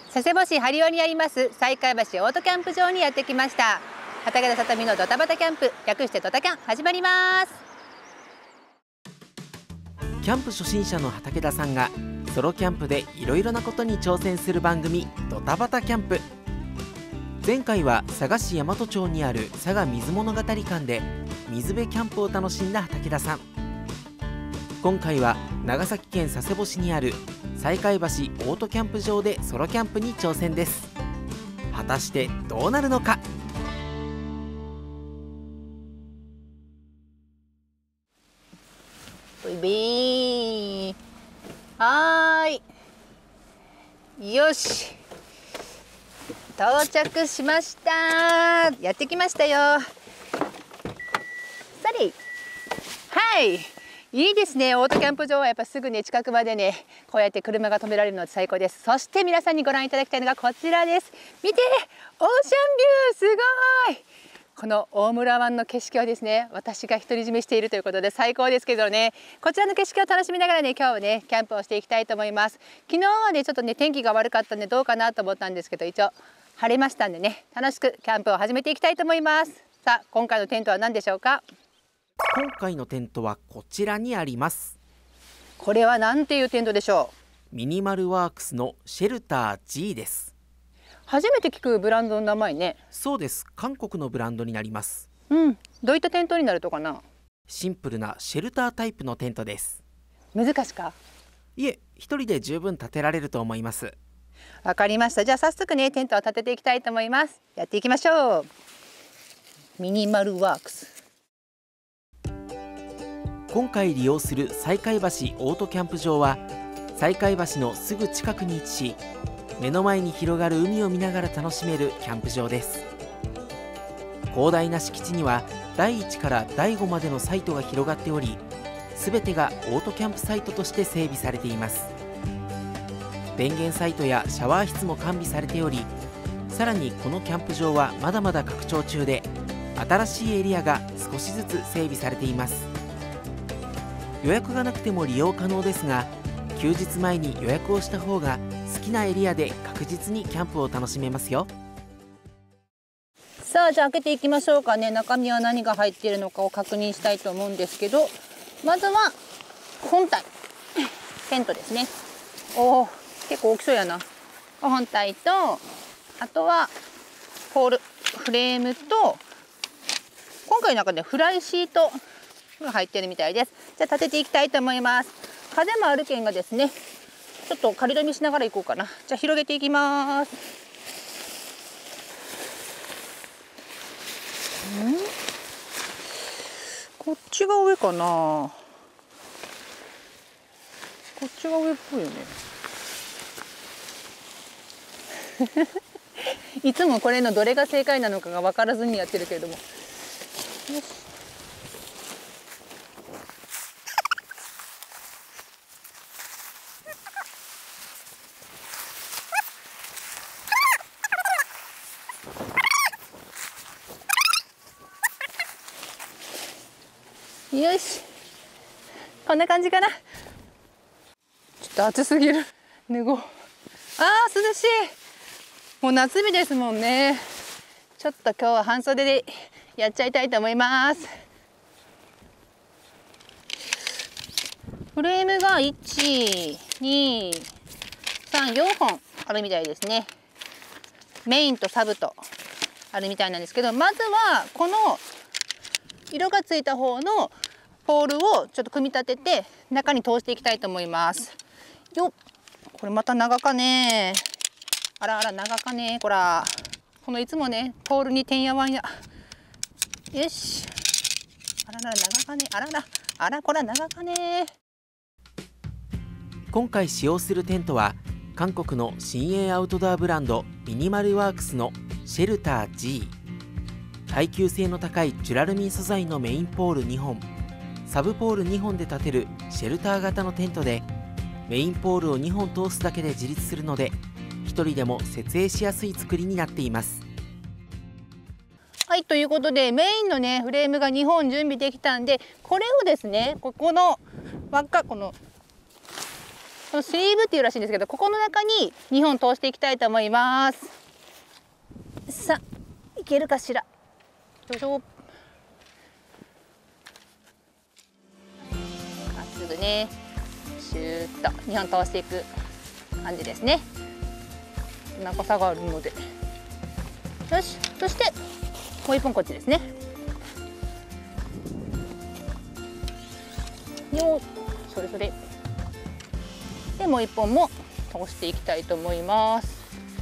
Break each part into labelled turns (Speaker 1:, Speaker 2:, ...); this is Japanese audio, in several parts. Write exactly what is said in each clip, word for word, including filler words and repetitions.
Speaker 1: 佐世保市針尾にあります西海橋オートキャンプ場にやってきました。畠田さとみのドタバタキャンプ、略してドタキャン始まります。
Speaker 2: キャンプ初心者の畠田さんがソロキャンプでいろいろなことに挑戦する番組ドタバタキャンプ。前回は佐賀市大和町にある佐賀水物語館で水辺キャンプを楽しんだ畠田さん。今回は長崎県佐世保市にある西海橋オートキャンプ場でソロキャンプに挑戦です。果たしてどうなるのか。
Speaker 1: ブイビー、はーい、よし、到着しました。やってきましたよ。サリー、はい、いいですね。オートキャンプ場はやっぱすぐね近くまでねこうやって車が止められるので最高です。そして皆さんにご覧いただきたいのがこちらです。見て、オーシャンビュー、すごい。この大村湾の景色はですね、私が独り占めしているということで最高ですけどね、こちらの景色を楽しみながらね今日はねキャンプをしていきたいと思います。昨日はねちょっとね天気が悪かったんでどうかなと思ったんですけど、一応晴れましたんでね楽しくキャンプを始めていきたいと思います。さあ今回のテントは何でしょうか。
Speaker 2: 今回のテントはこちらにあります。
Speaker 1: これは何ていうテントでしょ
Speaker 2: う。ミニマルワークスのシェルター ジー です。
Speaker 1: 初めて聞くブランドの名前ね。
Speaker 2: そうです。韓国のブランドになります。
Speaker 1: うん、どういったテントになるとかな。
Speaker 2: シンプルなシェルタータイプのテントです。
Speaker 1: 難しか。
Speaker 2: いえ、一人で十分立てられると思います。
Speaker 1: わかりました。じゃあ早速ねテントを立てていきたいと思います。やっていきましょう。ミニマルワークス。
Speaker 2: 今回利用する西海橋オートキャンプ場は西海橋のすぐ近くに位置し、目の前に広がる海を見ながら楽しめるキャンプ場です。広大な敷地にはだいいちからだいごまでのサイトが広がっており、全てがオートキャンプサイトとして整備されています。電源サイトやシャワー室も完備されており、さらにこのキャンプ場はまだまだ拡張中で、新しいエリアが少しずつ整備されています。予約がなくても利用可能ですが、休日前に予約をした方が好きなエリアで確実にキャンプを楽しめますよ。
Speaker 1: さあじゃあ開けていきましょうかね。中身は何が入っているのかを確認したいと思うんですけど、まずは本体テントですね。おお、結構大きそうやな。本体と、あとはポールフレームと、今回の中でフライシートが入ってるみたいです。じゃあ立てていきたいと思います。風もあるけんがですね、ちょっと仮止めしながら行こうかな。じゃあ広げていきます。ん？こっちが上かな。こっちが上っぽいよね。いつもこれのどれが正解なのかが分からずにやってるけれども。よし。よし、こんな感じかな。ちょっと暑すぎる。脱ごう。あー、涼しい。もう夏日ですもんね。ちょっと今日は半袖でやっちゃいたいと思います。フレームがいち、に、さん、よんほんあるみたいですね。メインとサブとあるみたいなんですけど、まずはこの色がついた方のポールをちょっと組み立てて中に通していきたいと思います。よっ、これまた長かね。あらあら長かね。こら、このいつもねポールにてんやわんや。よし、あらら長かね。あららあらこら長かね。
Speaker 2: 今回使用するテントは韓国の新鋭アウトドアブランドミニマルワークスのシェルター ジー。 耐久性の高いジュラルミン素材のメインポールにほん、サブポールにほんで立てるシェルター型のテントで、メインポールをにほん通すだけで自立するので、一人でも設営しやすい作りになっています。
Speaker 1: はい、ということでメインのねフレームがにほん準備できたんで、これをですねここの輪っか、このスリーブっていうらしいんですけど、ここの中ににほん通していきたいと思います。さあいけるかしら。よいしょ。まっすぐね、シューッとにほん通していく感じですね。長さがあるので、よし。そしてもういっぽんこっちですね。よー、それそれで、もういっぽんも通していきたいと思います。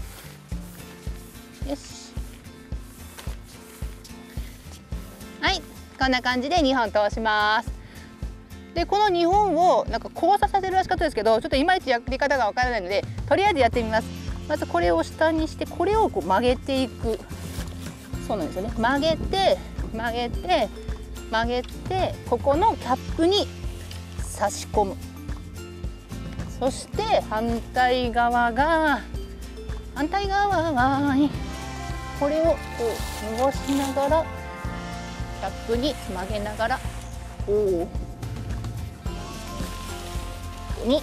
Speaker 1: よし、はい、こんな感じでにほん通します。でこのにほんをなんか交差させるらしかったですけど、ちょっといまいちやり方がわからないので、とりあえずやってみます。まずこれを下にして、これをこう曲げていく。そうなんですよね。曲げて曲げて曲げて、ここのキャップに差し込む。そして反対側が反対側にこれをこう伸ばしながら、キャップに曲げながら、おおに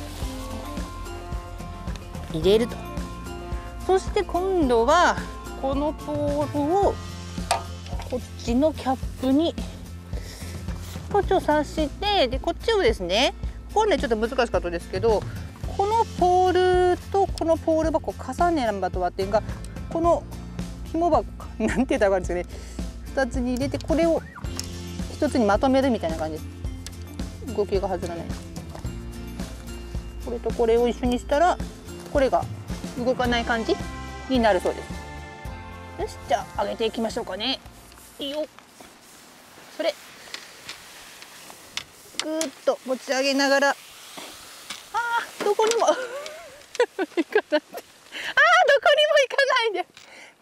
Speaker 1: 入れると。そして今度はこのポールをこっちのキャップにこっちを刺して、でこっちをですね、これねちょっと難しかったですけど、このポールとこのポール箱重ねんばとはっていうか、この紐箱なんて言ったら分かるんですかね、ふたつに入れて、これをひとつにまとめるみたいな感じです。動きが外らない。これとこれを一緒にしたら、これが動かない感じになるそうです。よし、じゃあ上げていきましょうかね。いいよ。それぐーっと持ち上げながら、あーどこにも行かないで、あーどこにも行かないで、で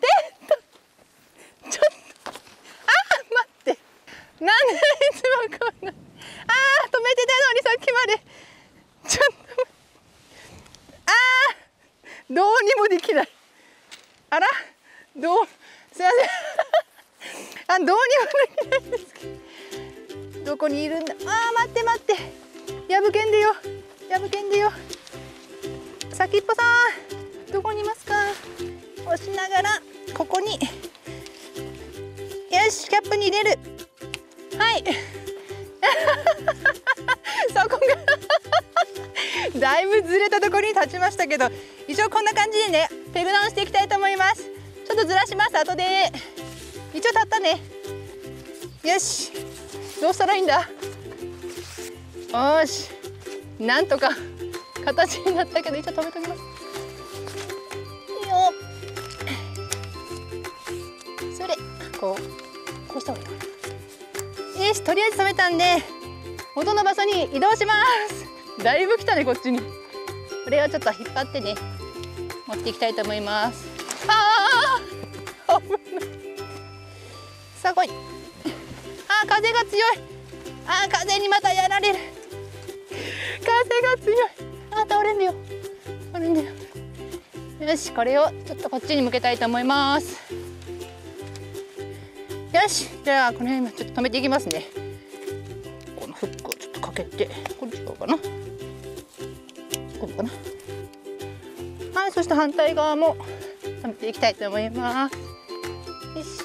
Speaker 1: ちょっと、あー待って、なんでいつもこんな、あー止めてたのにさっきまで、ちょっと、あーどうにもできない。あら、どう、すいませんあ、どうにもできないんですけど、どこにいるんだ。あー待って待って、やぶけんでよ、やぶけんでよ、先っぽさんどこにいますか。押しながらここに、よしキャップに入れる。はいそこがだいぶずれたところに立ちましたけど、一応こんな感じでねペグダウンしていきたいと思います。ちょっとずらします、後で。一応立ったね。よし、どうしたらいいんだ。よし、なんとか形になったけど、一応止めときます。いいよ。それこうこうした方がいいかな。よし、とりあえず止めたんで元の場所に移動します。だいぶ来たね、こっちに。これをちょっと引っ張ってね持っていきたいと思います。ああ危ない。さあ来い。あー風が強い。あー風にまたやられる。風が強い。あー倒れんだよ、倒れんだよ。よし、これをちょっとこっちに向けたいと思います。よし、じゃあこの辺ちょっと止めていきますね。このフックをちょっとかけて、これ違うかな、こうかな。はい、そして反対側も止めていきたいと思います。よし、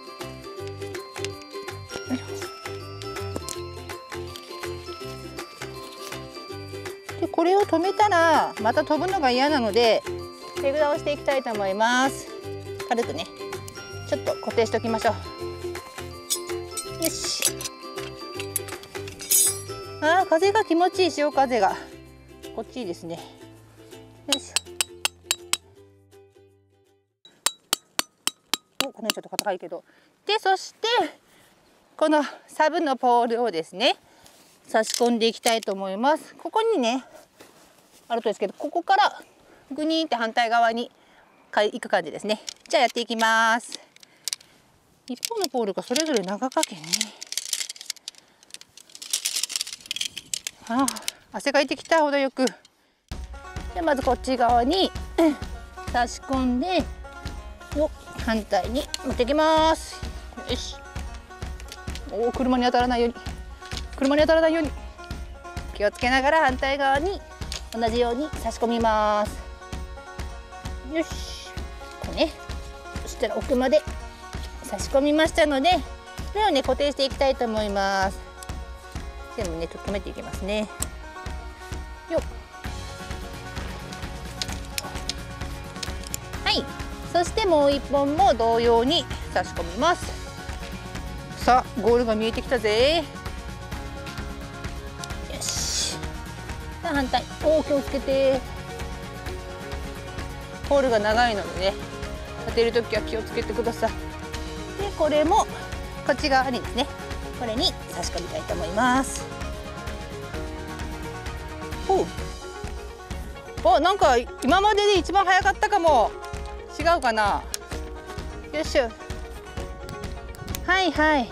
Speaker 1: でこれを止めたらまた飛ぶのが嫌なのでペグダウンしていきたいと思います。軽くねちょっと固定しておきましょう。よし、あー風が気持ちいい、潮風がこっちいいですね。よし、おこの辺ちょっと硬いけど。でそしてこのサブのポールをですね差し込んでいきたいと思います。ここにねあるとですけど、ここからグニーって反対側に行く感じですね。じゃあやっていきます。一方のポールがそれぞれ長かけね。ああ汗かいてきた、程よく。でまずこっち側に差し込んで、よ反対に持っていきます。よし、おお車に当たらないように、車に当たらないように気をつけながら反対側に同じように差し込みます。よし、こうね、そしたら奥まで差し込みましたので、これをね固定していきたいと思います。全部ね留めていきますね。よっ、はい、そしてもういっぽんも同様に差し込みます。さあ、ゴールが見えてきたぜ。よし、さあ反対。おお、気をつけて。ホールが長いのでね、立てるときは気をつけてください。で、これもこっち側にですね、これに差し込みたいと思います。おう、お、なんか今までで一番早かったかも。違うかな。よいしょ。はいはい。よ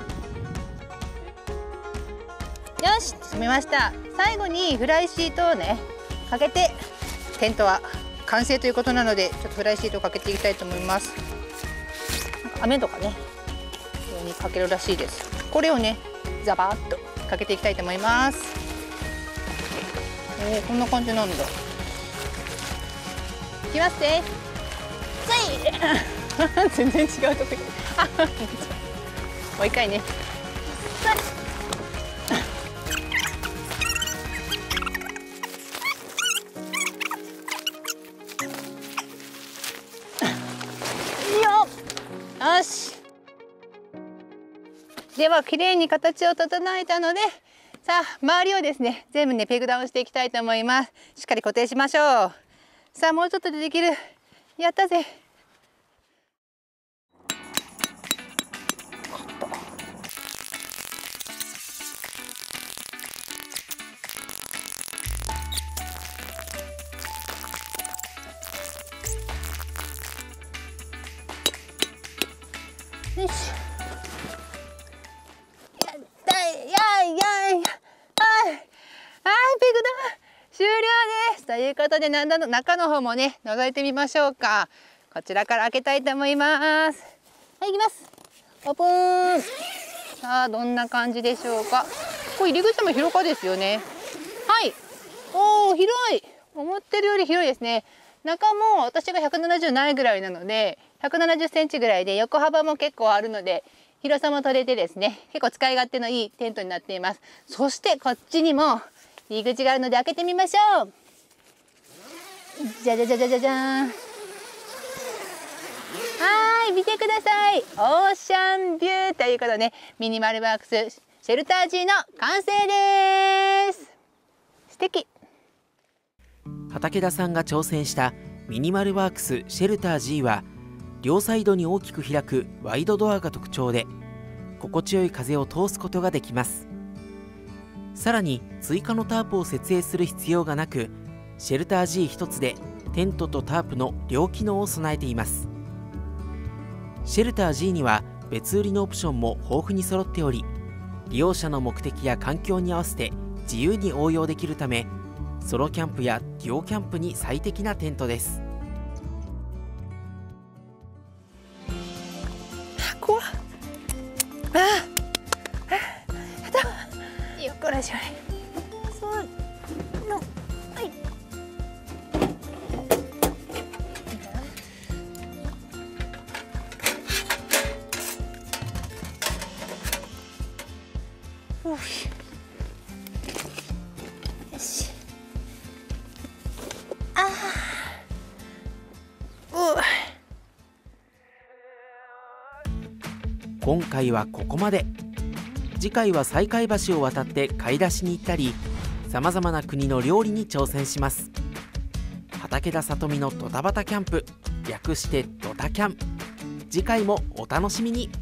Speaker 1: し、済みました。最後にフライシートをねかけて、テントは完成ということなので、ちょっとフライシートをかけていきたいと思います。雨とかね上にかけるらしいです。これをねザバーッとかけていきたいと思います。おー、こんな感じなんだ。いきますね。全然違うとこもう一回ね。よし、ではきれいに形を整えたので、さあ周りをですね全部ねペグダウンしていきたいと思います。しっかり固定しましょう。さあもうちょっとでできる。やったぜ。よし、やったい、やいやい、はいはい、ペグダウン終了です。ということで、なんだの中の方もね覗いてみましょうか。こちらから開けたいと思います。はい、行きます。オープン。さあどんな感じでしょうか。これ入り口も広かですよね。はい、おお、広い。思ってるより広いですね。中も私がひゃくななじゅうないぐらいなのでひゃくななじゅっセンチぐらいで、横幅も結構あるので広さも取れてですね、結構使い勝手のいいテントになっています。そしてこっちにも入り口があるので開けてみましょう。じゃじゃじゃじゃじゃじゃーん。はい、見てください。オーシャンビューということでね、ミニマルワークスシェルター G の完成です。素敵。
Speaker 2: 畠田さんが挑戦したミニマルワークスシェルター G は、両サイドに大きく開くワイドドアが特徴で、心地よい風を通すことができます。さらに追加のタープを設営する必要がなく、シェルター G 一つでテントとタープの両機能を備えています。シェルター G には別売りのオプションも豊富に揃っており、利用者の目的や環境に合わせて自由に応用できるため、ソロキャンプやデュオキャンプに最適なテントです。
Speaker 1: 怖っ。ああ、やった。よっこらしょい。そうの、はい。よし。ああ。
Speaker 2: 今回はここまで。次回は西海橋を渡って買い出しに行ったり、さまざまな国の料理に挑戦します。畠田里美のドタバタキャンプ、略してドタキャン。次回もお楽しみに。